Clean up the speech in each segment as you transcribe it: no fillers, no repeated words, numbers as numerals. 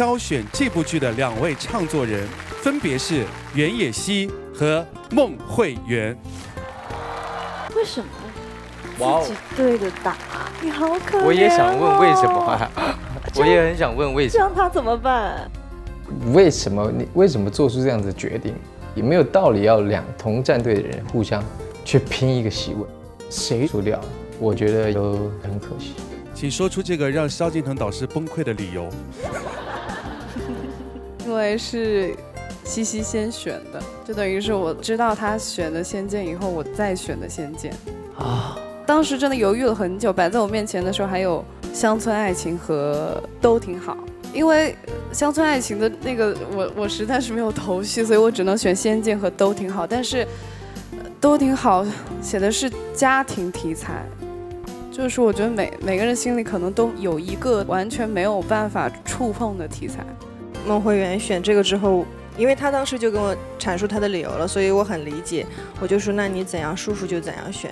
挑选这部剧的2位唱作人，分别是袁野溪和孟慧圆。 为什么哇哦自己对着打？你好可怜哦。 我也想问为什么啊？我也很想问为什么。 这样他怎么办？ 为什么你为什么做出这样子的决定？也没有道理要同战队的人互相去拼一个席位，谁输掉，我觉得都很可惜。 请说出这个让萧敬腾导师崩溃的理由。 因为是西西先选的，就等于是我知道他选的《仙剑》以后，我再选的《仙剑》啊。当时真的犹豫了很久，摆在我面前的时候还有《乡村爱情》和《都挺好》，因为《乡村爱情》的那个我实在是没有头绪，所以我只能选《仙剑》和《都挺好》。但是《都挺好》写的是家庭题材，就是我觉得每个人心里可能都有一个完全没有办法触碰的题材。 孟慧圆选这个之后，因为他当时就跟我阐述他的理由了，所以我很理解。我就说，那你怎样舒服就怎样选。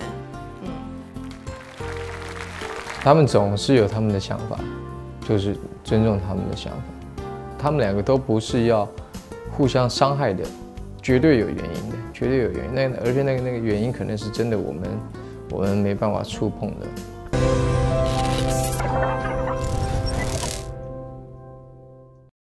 他们总是有他们的想法，就是尊重他们的想法。他们2个都不是要互相伤害的，绝对有原因的，绝对有原因。而且那个原因可能是真的我们没办法触碰的。